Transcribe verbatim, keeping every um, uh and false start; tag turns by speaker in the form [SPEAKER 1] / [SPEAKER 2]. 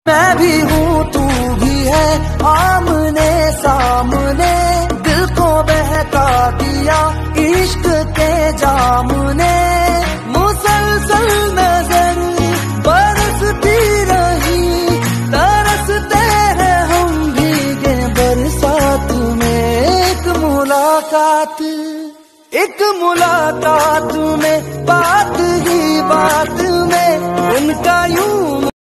[SPEAKER 1] मैं भी हूँ तू भी है आमने सामने, दिल को बहका दिया इश्क के जाम ने। मुसलसल नजर बरसती रही, तरसते हैं हम भीगे बरसात में। एक मुलाकात एक मुलाकात में, बात ही बात में उनका यूं